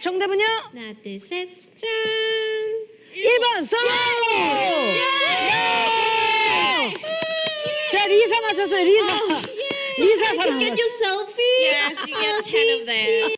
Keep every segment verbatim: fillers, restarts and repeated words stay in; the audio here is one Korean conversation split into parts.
정답은요? 하나, 둘, 셋, 짠! 일 번 솔로! 자, 리사 맞췄어요, 리사. 리사 사랑. Get your selfie. Yes, you get ten of them.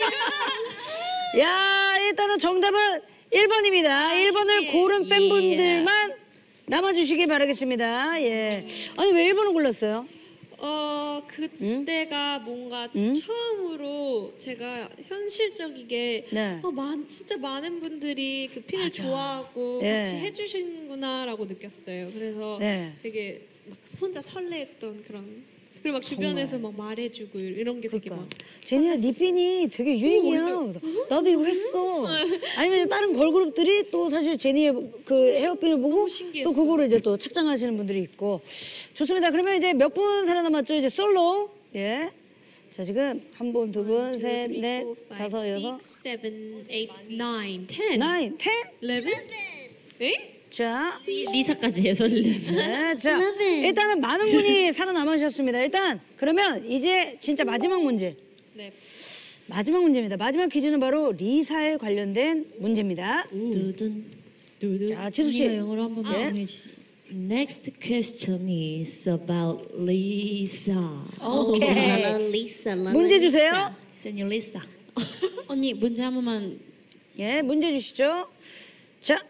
야, 일단은 정답은 일 번입니다. 일 번을 고른 팬분들만 남아주시길 바라겠습니다. 예. 아니, 왜 일 번을 골랐어요? 어, 그때가 응? 뭔가 응? 처음으로 제가 현실적이게 네. 어, 많, 진짜 많은 분들이 그 핀을 맞아. 좋아하고 예. 같이 해주시는구나라고 느꼈어요. 그래서 네. 되게 막 혼자 설레했던 그런. 그리고 막 주변에서 정말. 막 말해주고 이런 게 되게 그러니까. 막 제니야 네 핀이 되게 유행이야. 오, 나도 이거 했어. 아니면 다른 걸그룹들이 또 사실 제니의 그 헤어핀을 보고 또 그거를 이제 또 착장하시는 분들이 있고. 좋습니다. 그러면 이제 몇 분 살아남았죠? 이제 솔로. 예. 자 지금 한 분, 두 분, 셋, 넷, 다섯, 여섯, seven, eight, nine, ten. nine, ten, eleven. 에? 자, 리사까지 해서 eleven. 네, 자, 일단은 많은 분이 살아남으셨습니다. 일단 그러면 이제 진짜 마지막 문제. 네. 마지막 문제입니다. 마지막 퀴즈는 바로 리사에 관련된 문제입니다. 두둔 두둔. 자, 지수 씨. 영어로 한번 말씀해 주시죠. Next question is about Lisa. 오케이. Lisa. 문제 주세요. Señor Lisa. 언니 문제 한 번만. 예, 문제 주시죠. 자,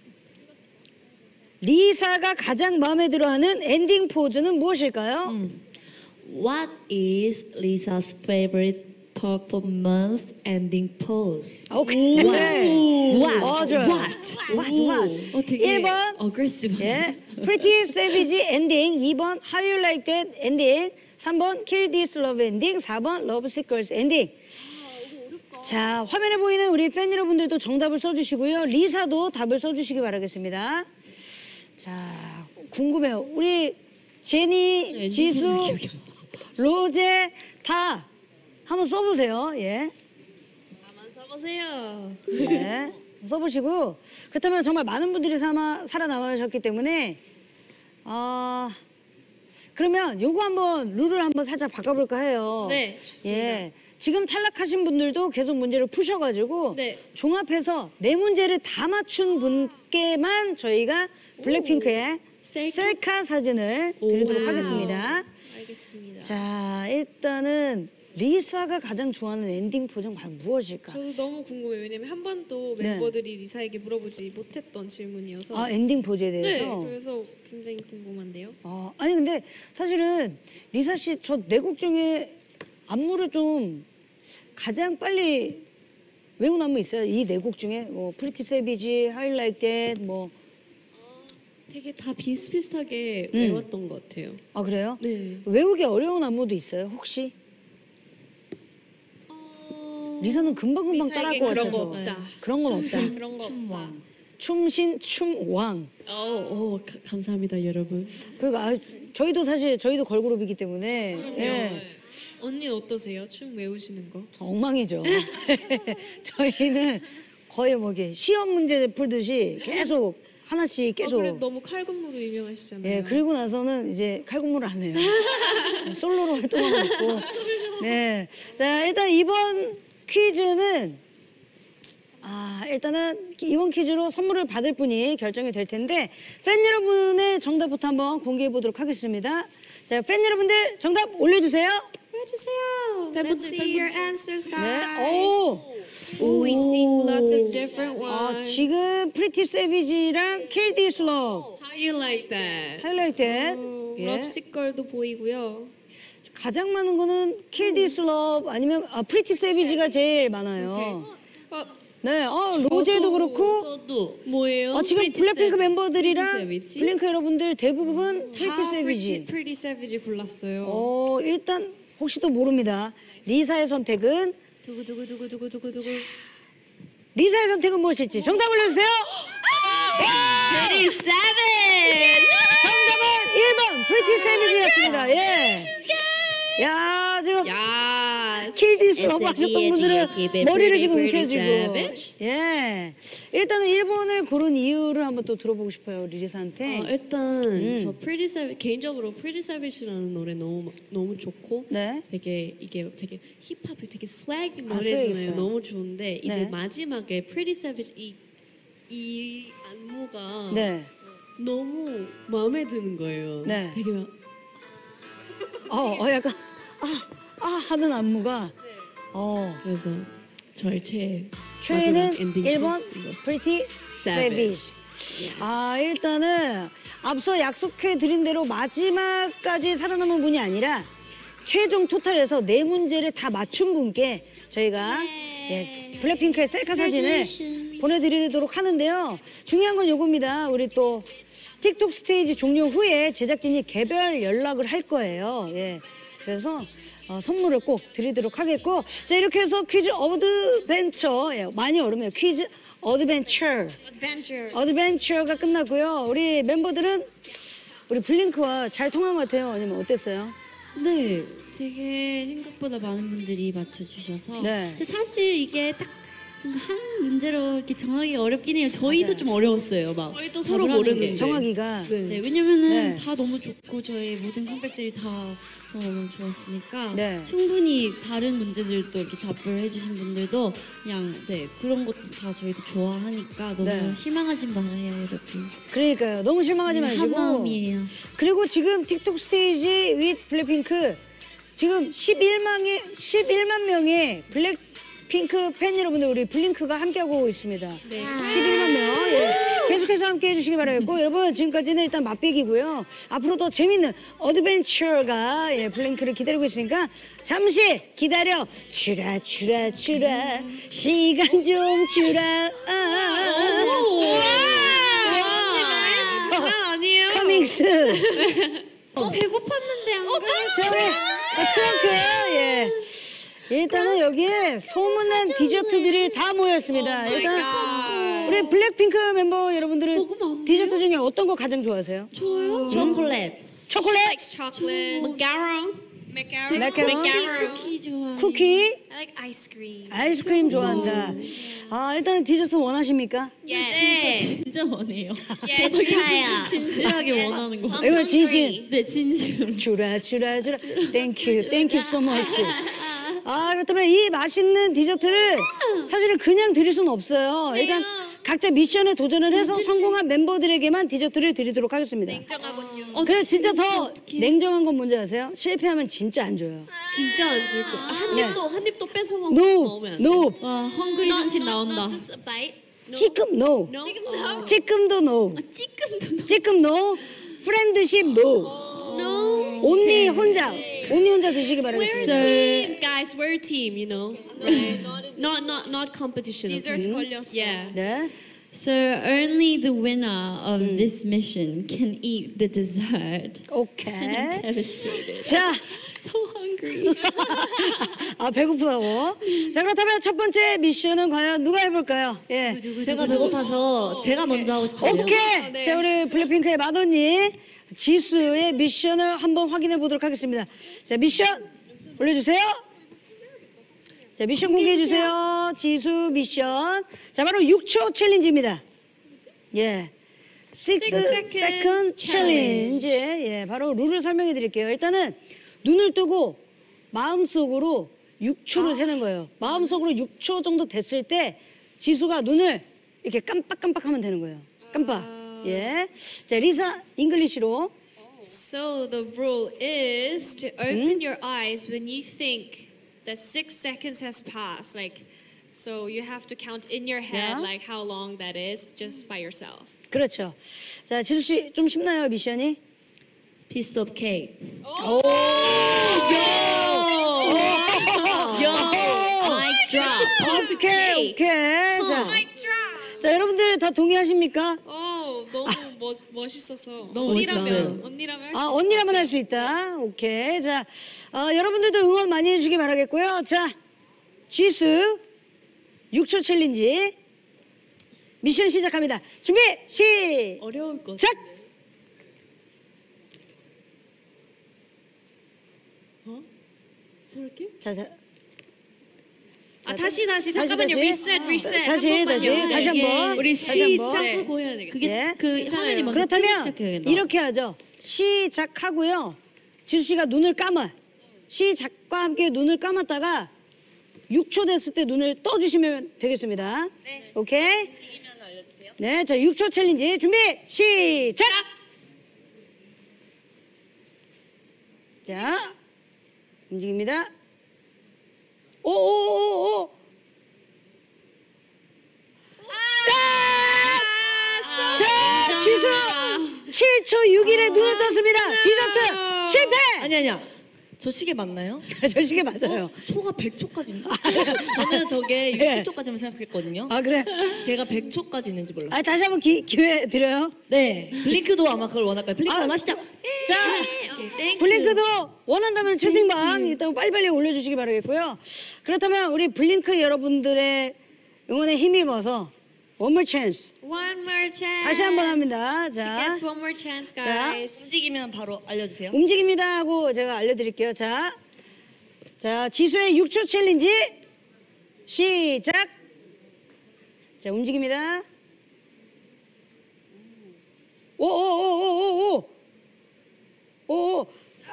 리사가 가장 마음에 들어하는 엔딩 포즈는 무엇일까요? 음. What is Lisa's favorite performance ending pose? 오케이. What? 어, 좋아요. What? What? What? 어, 되게 일 번 aggressive. 예, Pretty Savage 엔딩. 이 번 How You Like That 엔딩. 삼 번 Kill This Love 엔딩. 사 번 Love Sick Girls 엔딩. 자, 화면에 보이는 우리 팬 여러분들도 정답을 써주시고요. 리사도 답을 써주시기 바라겠습니다. 자, 궁금해요. 우리 제니, 네, 지수, 로제 다 한번 써보세요. 예. 한번 써보세요. 네. 써보시고 그렇다면 정말 많은 분들이 살아, 살아남으셨기 때문에 어, 그러면 요거 한번 룰을 한번 살짝 바꿔볼까 해요. 네, 좋습니다. 예. 지금 탈락하신 분들도 계속 문제를 푸셔가지고 네. 종합해서 네 문제를 다 맞춘 분께만 저희가 블랙핑크의 셀카? 셀카 사진을 드리도록 오. 하겠습니다. 알겠습니다. 자, 일단은 리사가 가장 좋아하는 엔딩 포즈는 과연 무엇일까? 저도 너무 궁금해요. 왜냐면 한 번도 네. 멤버들이 리사에게 물어보지 못했던 질문이어서. 아, 엔딩 포즈에 네, 대해서? 그래서 굉장히 궁금한데요. 아, 아니 근데 사실은 리사 씨 저 네 곡 중에 안무를 좀 가장 빨리 외운 안무 있어요? 이 네 곡 중에 뭐 Pretty Savage, How You Like That 뭐. 되게 다 비슷비슷하게 음. 외웠던 것 같아요. 아 그래요? 네. 외우기 어려운 안무도 있어요 혹시? 어... 리사는 금방금방 따라할 것 그런 같아서. 거 없다. 그런 건 없다. 춤, 그런 거 없다. 춤신 춤왕. 어, 어, 가, 감사합니다 여러분. 그리고 아, 저희도 사실 저희도 걸그룹이기 때문에 예. 언니 어떠세요? 춤 외우시는 거? 엉망이죠. 저희는 거의 뭐 이게 시험 문제 풀듯이 계속 하나씩 계속. 어, 그래 너무 칼군무로 유명하시잖아요. 예, 그리고 나서는 이제 칼군무를 안 해요. 솔로로 활동하고 있고. 네. 자, 일단 이번 퀴즈는 아, 일단은 이번 퀴즈로 선물을 받을 분이 결정이 될 텐데 팬 여러분의 정답부터 한번 공개해 보도록 하겠습니다. 자, 팬 여러분들 정답 올려주세요. 해주세요. Let's see your answers, guys. 네. 오. Oh, we sing lots of different ones. 아, 지금 Pretty Savage랑 Kill This Love. How you like that? How you like that? 어, 예. Love Sick Girl도 보이고요. 가장 많은 거는 Kill This Love 아니면 아, Pretty Savage가 제일 많아요. 어, 네, 어, 로제도 그렇고. 저도. 뭐예요? 어, 지금 Pretty 블랙핑크 Savage. 멤버들이랑 Pretty Savage? 블링크 여러분들 대부분 Pretty 다 Savage. Pretty, Pretty Savage 골랐어요. 어, 일단 혹시 또 모릅니다. 리사의 선택은 두구 두구 두구 두구 두구 두구. 리사의 선택은 무엇일지 정답 올려주세요. Pretty Savage. 정답은 일 번 Pretty Savage였습니다. 예. 야, 지금 야, 킬디스라고 하셨던 분들은 keep it 머리를 pretty, 지금 pretty 움켜쥐고. savage. 예. 일단은 일본을 고른 이유를 한번 또 들어보고 싶어요, 리리사한테. 어, 일단 음. 저 Pretty Savage 개인적으로 Pretty Savage라는 노래 너무 너무 좋고 네. 되게 이게 되게 힙합이 되게 스웩 스웩 노래잖아요. 있어요. 너무 좋은데 이제 네. 마지막에 Pretty Savage 이, 이 안무가 네. 너무 마음에 드는 거예요. 네. 되게 막 어, 어 약간 아, 아 하는 안무가. 어. 그래서 저의 최애 최애는 마지막 엔딩 일 번 코러스인 것 같아요. Pretty Savage. 아 일단은 앞서 약속해 드린 대로 마지막까지 살아남은 분이 아니라 최종 토탈에서 네 문제를 다 맞춘 분께 저희가 예, 블랙핑크의 셀카 사진을 보내드리도록 하는데요. 중요한 건 요겁니다. 우리 또 틱톡 스테이지 종료 후에 제작진이 개별 연락을 할 거예요. 예, 그래서 어, 선물을 꼭 드리도록 하겠고, 자 이렇게 해서 퀴즈 어드벤처, 예, 많이 어렵네요. 퀴즈 어드벤처 Adventure. 어드벤처가 끝났고요. 우리 멤버들은 우리 블링크와 잘 통한 것 같아요. 아니면 어땠어요? 네, 되게 생각보다 많은 분들이 맞춰주셔서. 네. 근데 사실 이게 딱 한 문제로 이렇게 정하기 어렵긴 해요. 저희도 좀 어려웠어요. 막 저희도 서로 답을 하는 게. 모르는데. 정하기가 네, 왜냐면은 네. 다 너무 좋고 저희 모든 컴백들이 다 너무 좋았으니까 네. 충분히 다른 문제들도 이렇게 답을 해주신 분들도 그냥 네 그런 것도 다 저희도 좋아하니까 너무 네. 실망하지 말아요, 여러분. 그러니까요. 너무 실망하지 네, 마시고. 한 마음이에요. 그리고 지금 틱톡 스테이지 윗 블랙핑크 지금 십일만의 십일만 명의 블랙핑크 팬 여러분들, 우리 블링크가 함께하고 있습니다. 네. 십일만 명. 예. 계속해서 함께 해주시기 바라겠고, 여러분 지금까지는 일단 맛배기고요. 앞으로 더 재밌는 어드벤처가 예, 블링크를 기다리고 있으니까 잠시 기다려 주라 주라 주라 시간 좀 주라. 아, 아, 아. 장난 아니에요. 커밍스. 저 배고팠는데 안 그래요? 자, 우리 크렁크. 예. 일단은 여기에 소문난 디저트들이 다 모였습니다. Oh my 일단 God. 우리 블랙핑크 멤버 여러분들은 먹으면 안 돼요? 디저트 중에 어떤 거 가장 좋아하세요? 저요? 초콜릿. 초콜릿, She likes chocolate. Macaron. Macaron. 마카롱, 쿠키 좋아해요. 쿠키, I like ice cream. 아이스크림 좋아한다. 아, 일단 디저트 원하십니까? Yes. 진짜 진짜 원해요. Yes. 진짜 진지하게 원하는 거. 이거 진심. 네, 진심으로. 주라 주라 주라. 땡큐 땡큐 so much. 아, 그렇다면 이 맛있는 디저트를 사실은 그냥 드릴 수는 없어요. 일단 각자 미션에 도전을 해서 성공한 멤버들에게만 디저트를 드리도록 하겠습니다. 냉정하군요. 어, 그래 진짜 더 어떡해. 냉정한 건 뭔지 아세요? 실패하면 진짜 안 줘요. 진짜 안 줄 거야. 한 네. 입도 한 입도 뺏어 먹- No, 먹으면 안 돼. no, 와, 헝그리 정신 나온다. Not just a bite. No. 찌끔 no, No? No. 찌끔도 no, 찌끔도 찌끔 no, 프렌드십 no. No. 온리 혼자, 온리 혼자 드시기 We're 바라겠습니다. a team, guys. We're a team, you know. Right? not not not competition. Dessert okay? 걸렸어. Yeah. 네, So only the winner of this mission can eat the dessert. 오케이. Devastated. 자, So hungry. 아 배고프다고. 자 그렇다면 첫 번째 미션은 과연 누가 해볼까요? 예. 제가 배고파서 제가 먼저 하고 싶어요. 오케이. 네. 자 우리 블랙핑크의 맏언니 지수의 미션을 한번 확인해 보도록 하겠습니다. 자 미션 올려주세요. 자 미션 공개해 주세요. 지수 미션. 자 바로 육 초 챌린지입니다. 예. Six second challenge. 예, 바로 룰을 설명해 드릴게요. 일단은 눈을 뜨고 마음속으로 육 초를 세는 거예요. 마음속으로 육 초 정도 됐을 때 지수가 눈을 이렇게 깜빡깜빡하면 되는 거예요. 깜빡. 예. 자 리사 잉글리시로. So the rule is to open your eyes when you think that six seconds has passed. Like, so you have to count in your head Yeah. like how long that is just by yourself. 그렇죠. 자 지수 씨 좀 쉽나요 미션이? Piece of cake. 오. Mic drop. 오케이 오케이. 자, drop. 자 여러분들 다 동의하십니까? 어, 너무 멋 멋있어서. 너무 언니라면 멋있어요. 언니라면 할수 아 있을 언니라면 것 할 수 있다. 오케이. 자 어, 여러분들도 응원 많이 해주시기 바라겠고요. 자 지수 육 초 챌린지 미션 시작합니다. 준비 시작. 어려울 것. 어? 저렇게? 자, 자 아 다시 다시 잠깐만요. 다시. 리셋 리셋. 다시 한 다시 번만요. 다시 네. 한번. 우리 다시 한번. 시작하고 해야 되겠다. 그게 예. 그 화면이 먼저 뜨기 그렇다면 시작해야겠다. 이렇게 하죠. 시작하고요. 지수 씨가 눈을 감아. 시작과 함께 눈을 감았다가 육 초 됐을 때 눈을 떠주시면 되겠습니다. 네. 오케이? 움직이면 알려주세요. 네, 자 육 초 챌린지 준비 시작. 자 움직입니다. 오오오오. 자 지수 칠 초 육 일에 눈을 떴습니다. 디저트 실패. 아니 아니야. 저 시계 맞나요? 저 시계 맞아요. 초가 백 초까지 있나? 저는 저게 예. 육십 초까지만 생각했거든요. 아 그래? 제가 백 초까지 있는지 몰랐어요. 아 다시 한번 기, 기회 드려요. 네, 블링크도 아마 그걸 원할 거예요. 블링크 아, 원하시죠? 자 오케이, 땡큐. 블링크도 원한다면 채팅방 일단 빨리빨리 올려주시기 바라겠고요. 그렇다면 우리 블링크 여러분들의 응원에 힘입어서 One more chance. One more chance. 다시 한번 합니다. She 자, gets one more chance, 자. guys. 움직이면 바로 알려주세요. 움직입니다 하고 제가 알려드릴게요. 자, 자 지수의 육 초 챌린지 시작. 자, 움직입니다. 오오오오오오. 오.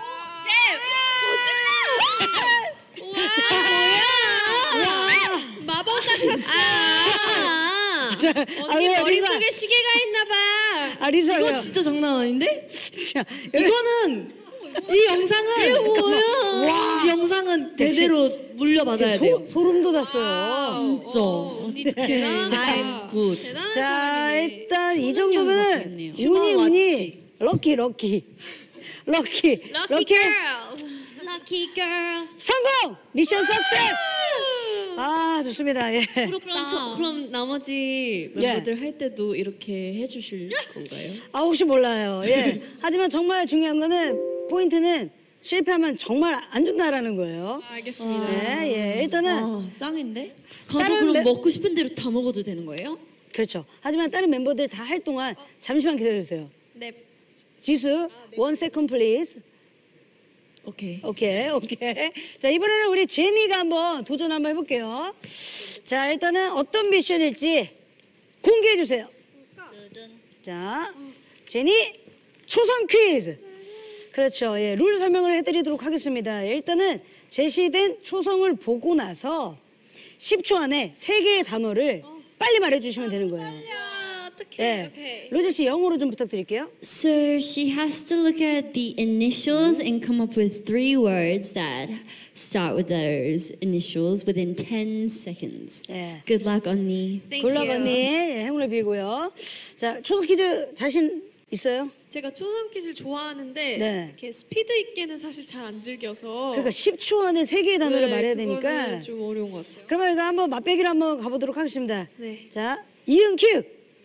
마법 같았어. 자, 언니 아, 머릿속에 시계가 있나 봐. 아 리사 이거 진짜 장난 아닌데? 자, 여기- 이거는 이 영상은 와. 이 영상은 대대로 물려받아야 돼요. 소, 소름 돋았어요. 진짜. 어, 언니 대단하다. I'm good. 대단한 자, 사람이네. 일단 이 초능력인 것 정도면 같겠네요. 운이 휴먼 운이 와치. 럭키 럭키 럭키 Lucky girl. Lucky girl. 성공 미션 석세스. 아 좋습니다. 예. 그럼 저, 그럼 나머지 멤버들 할 때도 이렇게 해주실 건가요? 아 혹시 몰라요. 예. 하지만 정말 중요한 거는 포인트는 실패하면 정말 안 준다라는 거예요. 알겠습니다. 네, 예. 일단은 아, 짱인데? 가서 다른 그럼 멤- 먹고 싶은 대로 다 먹어도 되는 거예요? 그렇죠. 하지만 다른 멤버들 다 할 동안 잠시만 기다려주세요. 네. 지수 one second please. 오케이. 오케이, 오케이. 자, 이번에는 우리 제니가 한번 도전 한번 해볼게요. 자, 일단은 어떤 미션일지 공개해주세요. 자, 제니 초성 퀴즈. 그렇죠. 예, 룰 설명을 해드리도록 하겠습니다. 예, 일단은 제시된 초성을 보고 나서 십 초 안에 세 개의 단어를 빨리 말해주시면 되는 거예요. 야, 어떡해. 예. 오케이. 로제 씨 영어로 좀 부탁드릴게요. So she has to look at the initials and come up with three words that start with those initials within ten seconds. 예. Good luck, 언니. Thank 굴락 you. 언니 예, 행운을 빌고요. 자, 초성 퀴즈 자신 있어요? 제가 초성 퀴즈를 좋아하는데 네. 이렇게 스피드 있게는 사실 잘 안 즐겨서 그러니까 십 초 안에 세 개의 단어를 네, 말해야 그거는 되니까. 좀 어려운 것 같아요. 그러면 이거 한번 맛배기로 한번 가보도록 하겠습니다. 네. 자, 이응큐.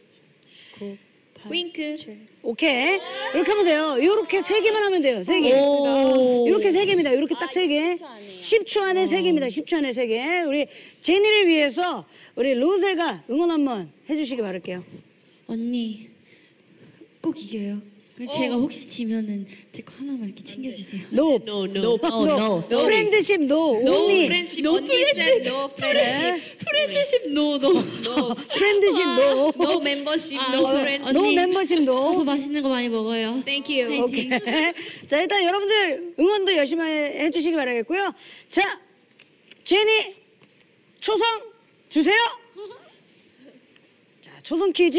윙크. 오케이. 이렇게 하면 돼요. 이렇게 세 개만 하면 돼요. 세 개. 오. 이렇게 세 개입니다. 이렇게 딱 세 개. 십 초 안에 세 개입니다. 십 초 안에 세 개. 우리 제니를 위해서 우리 로제가 응원 한번 해주시기 바랄게요. 언니 꼭 이겨요. 그리고 제가 혹시 지면은 제 거 하나만 이렇게 챙겨주세요. 노. No, no. No, no, sorry. 프렌드십 노. No only. friendship. 언니 said no friendship. 프렌드십 노 노. 프렌드십 노. No membership. 아, No 어, friendship. 노 언니. 멤버십 가서 노. 맛있는 거 많이 먹어요. Thank you. 오케이. 자, 일단 여러분들 응원도 열심히 해주시기 바라겠고요. 자, 제니 초성 주세요. 자, 초성 퀴즈.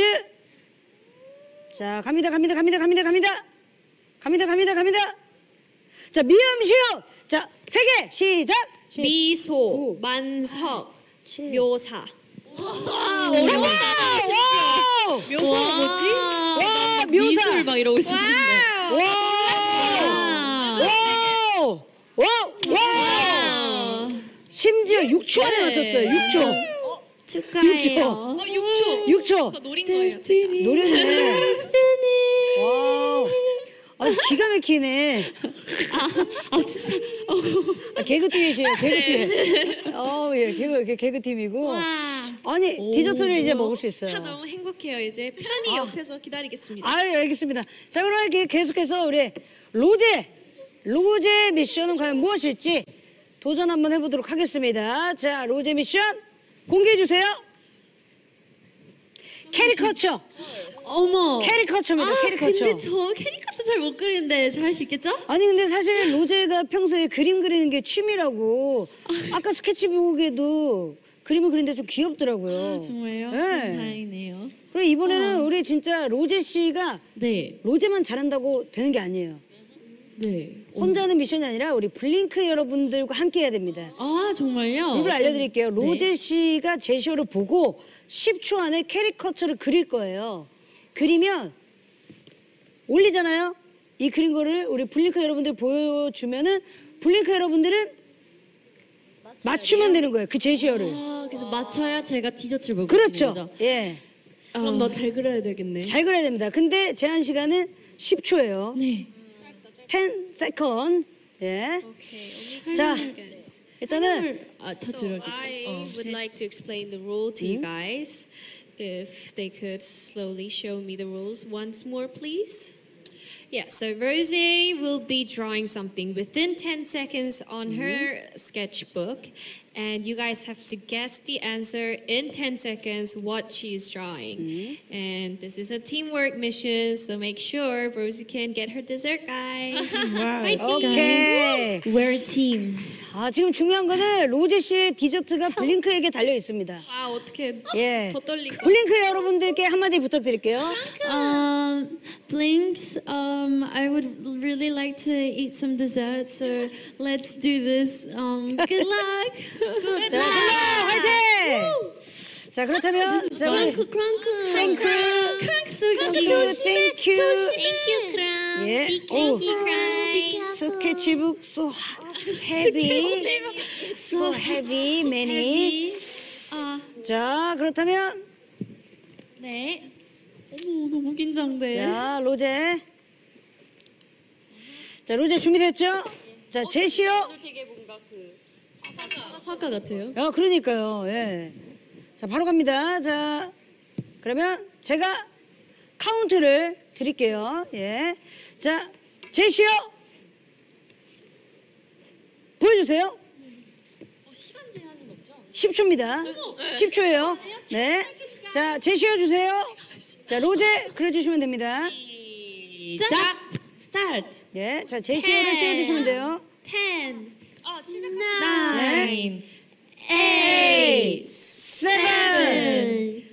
자, 갑니다, 갑니다, 갑니다, 갑니다, 갑니다. 갑니다, 갑니다, 갑니다. 자, 미음, 시음. 자, 세 개, 시작. 시- 미소, 오. 만석, 칠. 묘사. 와, 와우! 묘사가 뭐지? 와, 묘사. 미술 막 이러고 있었는데. 와! 와우! 와우! 와우! 심지어 육 초 안에 맞췄어요. 육 초. 축하해요. 어, 육 초. 육 초. 저 노린 거예요. 제가. 노렸네. 와우. 아, 기가 막히네. 아 진짜. 아, 개그팀이시에요, 개그팀. 어, 예, 개그, 개그팀이고. 와. 아니, 디저트를 이제 먹을 수 차 있어요. 너무 행복해요. 이제 편히 옆에서 기다리겠습니다. 아, 알겠습니다. 자, 그럼 이렇게 계속해서 우리 로제, 로제 미션은 과연 무엇일지 도전 한번 해보도록 하겠습니다. 자, 로제 미션 공개해 주세요. 캐리커처. 어머. 캐리커처입니다. 아, 캐리커처. 근데 저 캐리커처 잘 못 그리는데 잘 수 있겠죠? 아니 근데 사실 로제가 평소에 그림 그리는 게 취미라고 아까 스케치북에도 그림을 그리는데 좀 귀엽더라고요. 아, 정말요? 네. 음, 다행이네요. 그리고 이번에는 어. 우리 진짜 로제 씨가 네. 로제만 잘한다고 되는 게 아니에요. 네. 혼자 하는 미션이 아니라 우리 블링크 여러분들과 함께 해야 됩니다. 아, 정말요? 룰을 알려드릴게요. 네. 로제 씨가 제시어를 보고 십 초 안에 캐리커처를 그릴 거예요. 그리면 올리잖아요. 이 그린 거를 우리 블링크 여러분들 보여주면은 블링크 여러분들은 맞추면 되는 거예요. 그 제시어를. 아, 그래서 맞춰야 제가 디저트를 먹을 수 있는 그렇죠. 거죠? 예. 그럼 너 잘 그려야 되겠네. 잘 그려야 됩니다. 근데 제한 시간은 십 초예요. 네. ten second. 예. Okay, 자, only seconds. 일단은 아, 다 So 들어야겠죠? I would like to explain the rule to you guys. If they could slowly show me the rules once more, please. Yeah, so Rosie will be drawing something within ten seconds on her sketchbook, and you guys have to guess the answer in ten seconds what she's drawing. And this is a teamwork mission, so make sure Rosie can get her dessert, guys. Fighting! 오케이. We're a team. 아, 지금 중요한 거는 로제 씨의 디저트가 블링크에게 달려 있습니다. 아, 어떻게 예. 더 떨리고. 블링크 여러분들께 한마디 부탁드릴게요. Um, Blinks, um, I would really like to eat some dessert, so let's do this. Um, good luck. 자, 자, 화이팅! 자, 그렇다면 자, 우리 크랑크, 크랑크. 프랭크, 크랑크 소리. 땡큐. 땡큐, 크랑. 예. 오. 스케치북 so heavy, so heavy, many. 아, 자, 그렇다면 네. 어머, 너무 긴장돼. 자, 로제. 자, 로제 준비됐죠? 자, 제시어. 화가 같아요. 야, 그러니까요. 예. 자, 바로 갑니다. 자, 그러면 제가 카운트를 드릴게요. 예. 자, 제시어 보여주세요. 시간 제한은 없죠? 십 초입니다. 십 초예요. 네. 자, 제시어 주세요. 자, 로제 그려주시면 됩니다. 시작. 스타트. 예. 자, 제시어를 띄워주시면 돼요. ten. 어, 나인. eight, seven,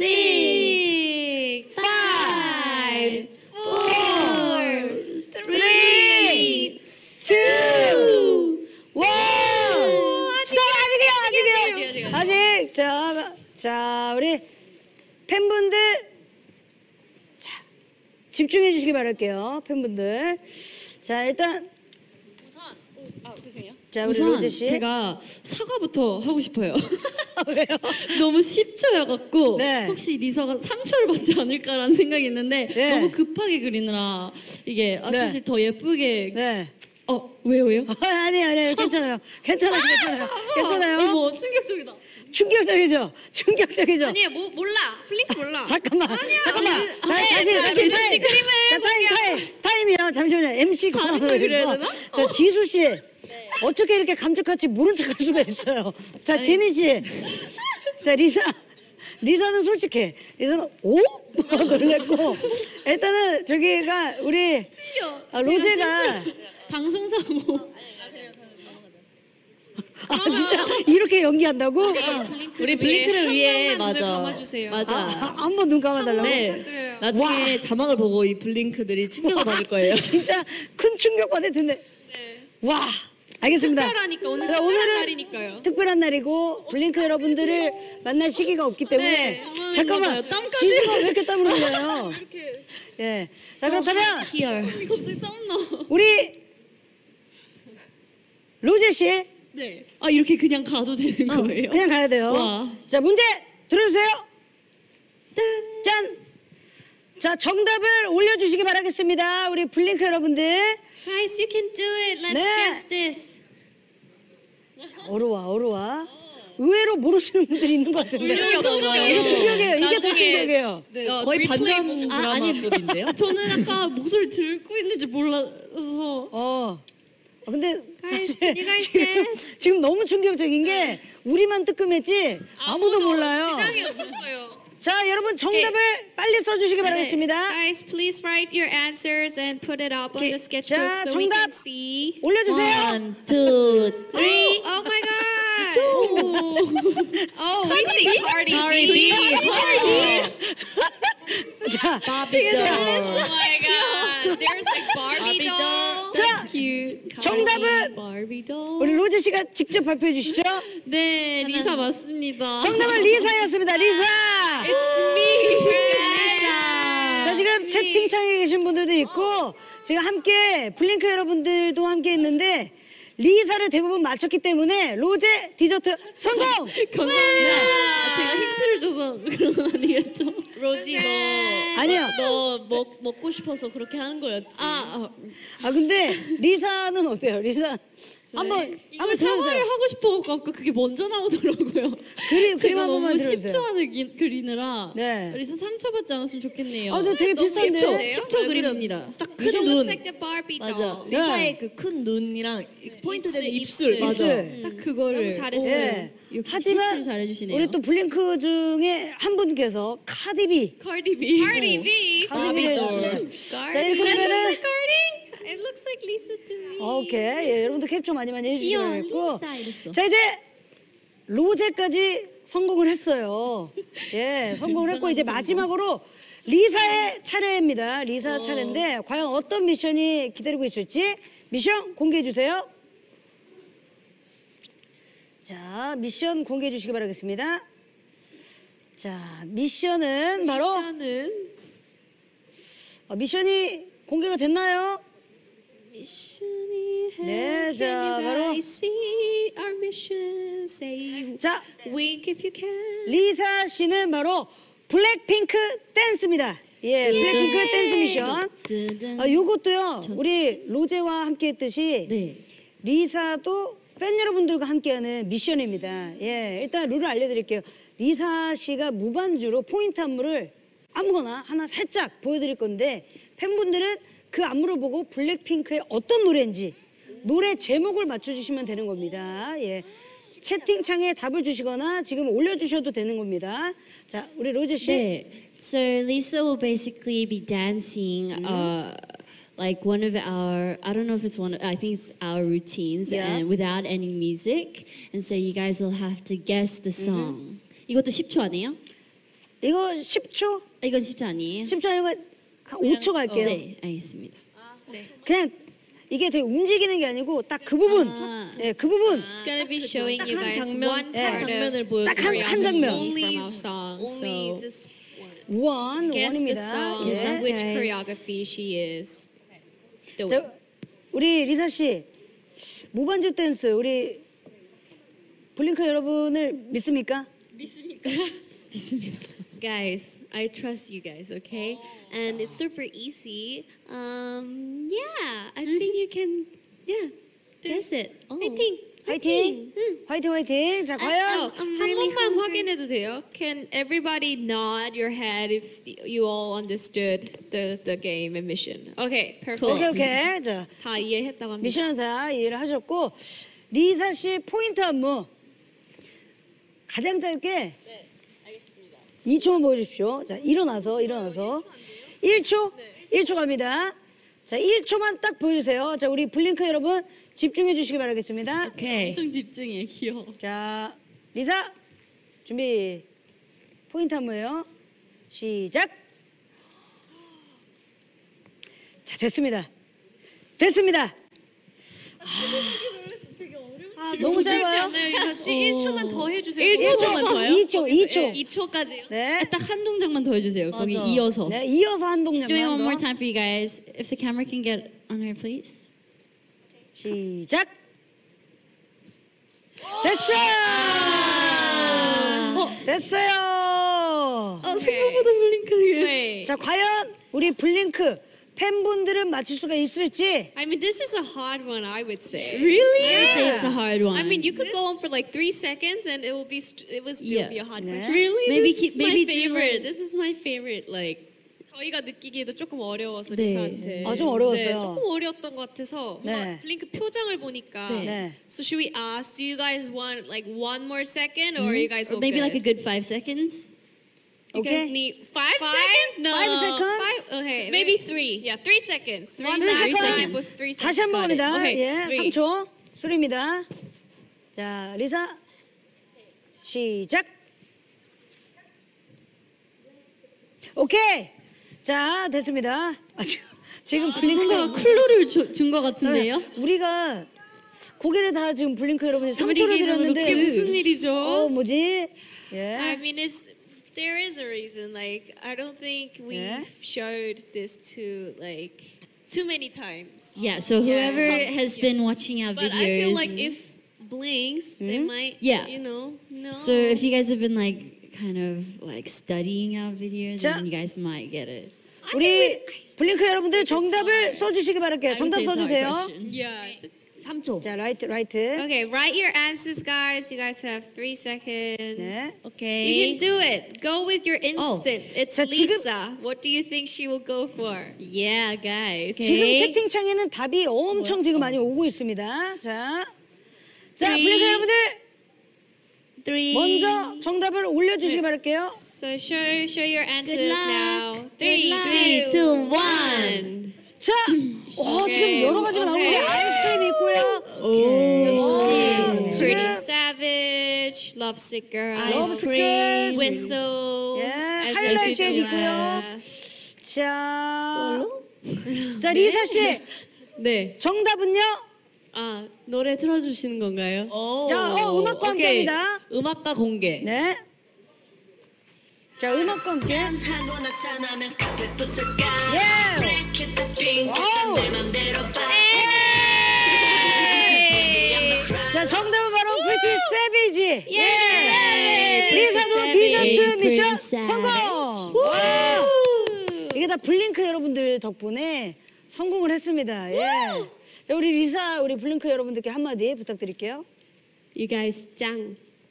six, five, four, three, two, one. 스톱! 아직이요, 아직이요. 아직. 자, 자, 우리 팬분들. 자, 집중해 주시기 바랄게요. 팬분들. 자, 일단. 아, 죄송해요. 자, 우리 우선 로제 씨. 제가 사과부터 하고 싶어요. 왜요? 너무 십 초여갖고 네. 혹시 리서가 상처를 받지 않을까라는 생각이 있는데 네. 너무 급하게 그리느라 이게 아, 네. 사실 더 예쁘게 네. 어 왜요 왜요? 아니에요, 아니에요. 괜찮아요. 괜찮아요, 괜찮아요. 괜찮아요. 어머 충격적이다. 충격적이죠? 충격적이죠? 아니에요, 뭐, 몰라. 블링크 몰라. 잠깐만. 잠깐만. 아니, 자, 아니, 다시, 아니, 다시, 아니, 타임. 그림을 자, 타임, 타임. 타임이요. 잠시만요. 엠씨 그만으로 그려야 해서. 되나? 자, 지수 씨. 어떻게 이렇게 감쪽같이 모른 척 할 수가 있어요? 자, 제니 씨. 자, 리사. 리사는 솔직해. 리사는 오? 놀랬고. 일단은 저기가 우리 아, 로제가 방송사고. 아, 진짜 이렇게 연기한다고? 우리 블링크를 위해 한 번만 눈을 맞아. 감아주세요. 맞아. 아, 한번 눈 감아달라고? 네. 나중에 와. 자막을 보고 이 블링크들이 충격을 받을 거예요. 진짜 큰 충격 받을 텐데. 와, 알겠습니다. 특별하니까 오늘 자, 특별한 오늘은 날이니까요. 특별한 날이고 블링크 여러분들을 만날 시기가 없기 때문에 네. 잠깐만 땀까지. 지수가 왜 이렇게 땀을 흘려요? 예. 자, 그렇다면 Here. 갑자기 땀나. 우리 로제 씨 네. 아 이렇게 그냥 가도 되는 어, 거예요? 그냥 가야 돼요. 와. 자, 문제 들어주세요. 짠. 자, 정답을 올려주시기 바라겠습니다. 우리 블링크 여러분들. Guys, you can do it. Let's 네. guess this. 어려워, 어려워. 의외로 모르시는 분들이 있는 것 같은데. 충격이에요. 이게 충격이에요. 이게 더 나중에- 충격이에요. 네, 어, 거의 리플레이 반전 보고- 아, 드라마급인데요. 저는 아까 목소리 듣고 있는지 몰라서 어. 어, 근데 Guys, 사실 can you guys 지금, guess? 지금 너무 충격적인 게 우리만 뜨끔했지 아무도 몰라요. 지장이 없었어요. 자, 여러분 정답을 빨리 써주시기 바라겠습니다. Guys, please write your answers and put it up on Okay. the sketchbook 자, so we 정답 can see. 올려주세요. One, two, Three. Oh my god. Oh, we see Cardi Cardi B. B. 자, Barbie Oh doll. my god. There's like Barbie Barbie doll. 자, Cute. 정답은 Barbie doll. 우리 로즈 씨가 직접 발표해 주시죠. 네, 리사 맞습니다. 정답은 리사였습니다. 리사. 자, 지금 채팅창에 계신 분들도 있고 지금 함께 블링크 여러분들도 함께 했는데 리사를 대부분 맞췄기 때문에 로제 디저트 성공. 감사합니다. 아, 제가 힌트를 줘서 그런 건 아니겠죠? 로지 너 아니요. 너 먹, 먹고 싶어서 그렇게 하는 거였지. 아, 아 근데 리사는 어때요? 리사 한번 이걸 한번 사과를 들어주세요. 하고 싶어갖고 그게 먼저 나오더라고요. 그림 그림 제가 한 너무 번만 십 초 들어주세요. 안에 기- 그리느라 네. 그래서 상처받지 않았으면 좋겠네요. 아, 근데 되게 비슷한데요? 십 초 그립니다. 딱 큰 She looks 눈. like the Barbie 맞아. doll. 리사의 그 큰 눈이랑 포인트 된 입술, 입술. 입술. 맞아. 입술. 딱 그거를 너무 잘했어요. 예. 역시 하지만 하지만 잘해주시네요. 우리 또 블링크 중에 한 분께서 카디비 Cardi B. Cardi B. 카디비를 바비 해주시죠. Cardi 자 이렇게 It looks 되면은 like Cardi. It looks like Lisa to me. 오케이 예, 여러분들 캡처 많이 많이 해주시기 귀여워, 바라겠고 리사 이랬어. 자 이제 로제까지 성공을 했어요. 예 성공을 했고 이제 마지막으로 리사의 차례입니다. 리사 차례인데 과연 어떤 미션이 기다리고 있을지 미션 공개해 주세요. 자 미션 공개해 주시기 바라겠습니다. 자 미션은 바로 미션은 어, 미션이 공개가 됐나요? 미션이 네, Can 자, you 바로- guys see our mission? Say 자 wink if you can. 리사 씨는 바로 블랙핑크 댄스입니다. 예, 블랙핑크 댄스 미션. 짠짠. 아, 요것도요. 우리 로제와 함께 했듯이 네. 리사도 팬 여러분들과 함께하는 미션입니다. 예, 일단 룰을 알려드릴게요. 리사 씨가 무반주로 포인트 안무를 아무거나 하나 살짝 보여드릴 건데 팬분들은 그 안무를 보고 블랙핑크의 어떤 노래인지 노래 제목을 맞춰주시면 되는 겁니다. 예. 채팅창에 답을 주시거나 지금 올려주셔도 되는 겁니다. 자, 우리 로즈 씨. 네. So Lisa will basically be dancing uh, like one of our, I don't know if it's one, of, I think it's our routines Yeah. and without any music. And so you guys will have to guess the song. 이것도 십 초 아니에요? 이거 십 초? 이건 십 초 아니에요? 십 초 아니고 한 오 초 갈게요. 네, 알겠습니다. 그냥 이게 되게 움직이는 게 아니고 딱 그 부분. 아. 예, 그 부분. It's gonna be showing you 한 guys 장면, one 한 part 장면을 of 보여줘. 딱 한, 한 장면. from our song. Only So just 원, guess the 원입니다. song, 예. which guys. choreography she is. doing. 자, 우리 리사 씨 무반주 댄스 우리 블링크 여러분을 믿습니까? guys, I trust you guys, okay? And it's super easy. Um, yeah, I think you can. Yeah, guess it. Oh. 화이팅! 화이팅! 화이팅 화이팅! 자, 과연 Oh, I'm 한 really 번만 hungry. 확인해도 돼요? Can everybody nod your head if you all understood the, the game and mission? Okay, perfect. 오케이 오케이. 자, 다 이해했다고 합니다. 미션은 다 이해를 하셨고 리사 씨 포인트 안무 가장 짧게 네, 알겠습니다. 이 초만 보여주십시오. 자, 일어나서 일어나서 일 초? 일 초 갑니다. 자, 일 초만 딱 보여주세요. 자, 우리 블링크 여러분 집중해 주시기 바라겠습니다. 오케이. 엄청 집중해, 귀여워. 자, 리사 준비. 포인트 안무예요. 시작. 자, 됐습니다. 됐습니다. 아, 너무 짧아요? 않나요? 이거 씨 일 초만 더 해주세요. 일 초만 더요? 이 초, 이 초. 이 초까지요? 네. 딱 한 동작만 더 해주세요. 거기 맞아. 이어서. 네, 이어서 한 Just doing one 동작만 more 더. time for you guys. If the camera can get on her, please. 시작. 됐어요. 됐어요. 아, 생각보다 블링크게. 네. 자, 과연 우리 블링크 팬분들은 맞출 수가 있을지. I mean, this is a hard one, I would say. Really? I would say it's a hard one. I mean, you could go on for like three seconds, and it will be st- it will still Yeah. be a hard Yeah. question. Really? Maybe this keep- is maybe my do favorite. like- This is my favorite like 저희가 느끼기에도 조금 어려워서 네. 리사한테. 아, 좀 어려웠어요. 네, 조금 어려웠던 것 같아서 네. 뭔가 블링크 표정을 보니까. 네. 네. So should we ask? Do you guys want like one more second, or are you guys Or all maybe good? like a good five seconds. You Okay. guys need five, Five? seconds? No. Five seconds? Five? Okay. Maybe three. Yeah, three seconds. One Three last seconds. time with three seconds. 다시 한 번 Got it. 갑니다. Okay, 예, three. 삼 초. 쓰리입니다. 자, 리사. 시작. 오케이. 자, 됐습니다. 아, 지금, 지금 블링크가 클로를 준 것 같은데요? 우리가 고개를 다 지금 블링크 여러분이 삼 초를 드렸는데 그게 무슨 일이죠? 어, 뭐지? 예. I mean, it's there is a reason. Like, I don't think we've Yeah. showed this to like too many times. Yeah, so Yeah. whoever has been watching our But videos. I feel like if blinks, they might, Yeah. you know, know. So if you guys have been like kind of like studying our videos, 자. then you guys might get it. 우리 블링크 여러분들 정답을 써주시기 바랄게요. I would 정답 say it's a hard 써주세요. question. Yeah. 삼 초. 자, 라이트, 라이트. Okay, write your answers, guys. You guys have three seconds. 네. You 오케이. can do it. Go with your instinct. It's 자, 지금- Lisa. What do you think she will go for? Yeah, guys. 지금 오케이. 채팅창에는 답이 엄청 지금 많이 오고 있습니다. 자, 자, Three. 블링크 여러분들 three. 먼저 정답을 올려주시기 바랄게요. So show show your answers luck. now. Good Three, luck. three, two, two, one. One. 자, 어, 오케이. 지금 여러 가지가 나오는데 오케이. 아이스크림이 있고요. She's pretty 지금 savage, lovesick girl, Love Sick. whistle. 예, as 하이라이트 you 쉐드 do 있고요. last. 자, 자 리사 씨 네. 정답은요? 아, 노래 틀어주시는 건가요? 오. 자, 어, 음악과 오케이. 함께합니다. 음악과 공개. 네. 자, 음악과 함께. 예. 와우. 자, 정답은 바로 Pretty Savage. 예. 리사도 디저트 Pretty 미션 Savage. 성공. 와. 이게 다 블링크 여러분들 덕분에 성공을 했습니다. 예. 자, 우리 리사, 우리 블링크 여러분들께 한마디 부탁드릴게요. You guys 짱.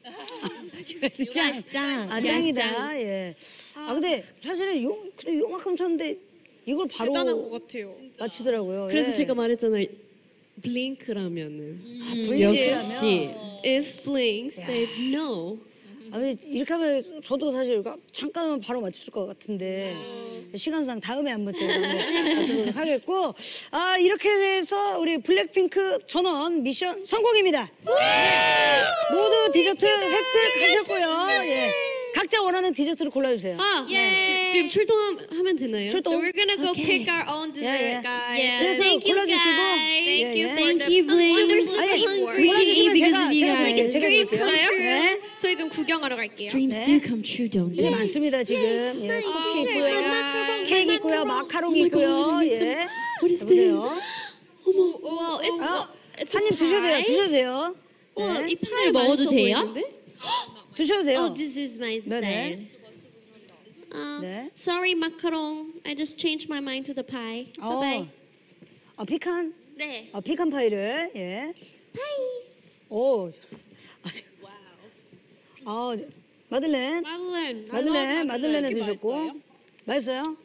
짱. 짱. 아, 짱이다. 예. 아, 근데 사실은 요, 그래, 요만큼 쳤는데 이걸 바로 대단한 것 같아요. 맞추더라고요. 그래서 예. 제가 말했잖아요. 블링크라면은. 아, 블링크라면. 역시. If blinks, they know. 아, 근데 이렇게 하면 저도 사실 잠깐 하면 바로 맞출 것 같은데 시간상 다음에 한번 제가 한번 맞춰보도록 하겠고, 아 이렇게 해서 우리 블랙핑크 전원 미션 성공입니다. 모두 디저트 획득하셨고요. 예. 각자 원하는 디저트를 골라주세요. 아, 예. 지, 지금 출동하면 되나요? 출동. So we're gonna go pick our own dessert, yeah. guys. Yeah. 그래서 Thank you, 골라주시고, guys. 예, Thank you 예. for Thank the you, Blink. I'm so so hungry. hungry. 골라주시면 because 제가 of you 제가 guys. 제가 드림 드릴게요. 진짜요? 네. 저희 그럼 구경하러 갈게요. Dreams 네. do come true, don't 이게 they? 많습니다 지금. 예, 쿠키 있고요, 마카롱. 케이크 있고요, 마카롱 있고요. 예. What is 보세요. this? Wow, it's, 아, it's 한입 드셔도 돼요. 드셔도 돼요. 와, 네. 이 파이 먹어도 맛있어 돼요? 보이는데? 드셔도 돼요. Oh, this is my 네, 네. style. Uh, 네. Sorry, macaron. I just changed my mind to the pie. 어, Bye bye. 아, 피칸, 네. 아, 피칸 파이를, 예. 오, 아주, 아, 마들렌, 마들렌. 마들렌, 마들렌을 드셨고, 맛있어요?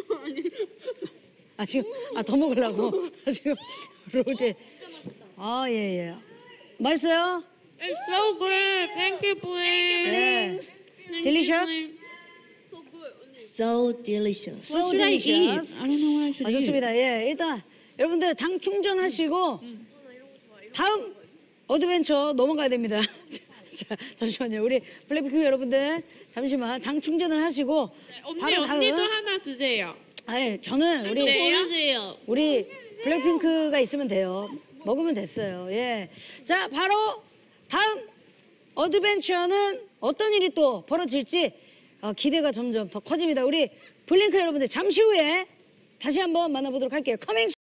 아, 지금, 아, 더 먹으려고. 아, 지금, 로제. 아, 예, 예. 맛있어요? It's so good. Thank you, Blink. 네. Delicious? So delicious. What should I eat? I delicious. don't know what I should 아, eat. 좋습니다. 예, 일단 여러분들 당 충전하시고 다음 어드벤처 넘어가야 됩니다. 자, 잠시만요. 우리 블랙핑크 여러분들 잠시만 당 충전을 하시고 언니, 바로 다음. 언니도 하나 드세요. 아니, 저는 우리 보여주세요. 우리 블랙핑크가 있으면 돼요. 먹으면 됐어요. 예. 자, 바로 다음 어드벤처는 어떤 일이 또 벌어질지 어, 기대가 점점 더 커집니다. 우리 블링크 여러분들 잠시 후에 다시 한번 만나보도록 할게요. 커밍